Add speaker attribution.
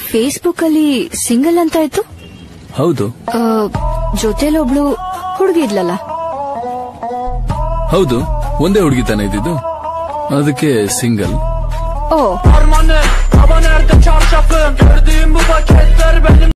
Speaker 1: Facebook ಅಲ್ಲಿ single ಅಂತ ಆಯ್ತು.
Speaker 2: ಹೌದು.
Speaker 1: ಜೊತೆಲೊಬ್ಳು ಹುಡುಗಿ ಇದ್ಲಲ್ಲ.
Speaker 2: ಹೌದು, ಒಂದೇ ಹುಡುಗಿ ತಾನೆ ಇದ್ದಿದ್ದು, ಅದಕ್ಕೆ ಸಿಂಗಲ್.
Speaker 1: ಓ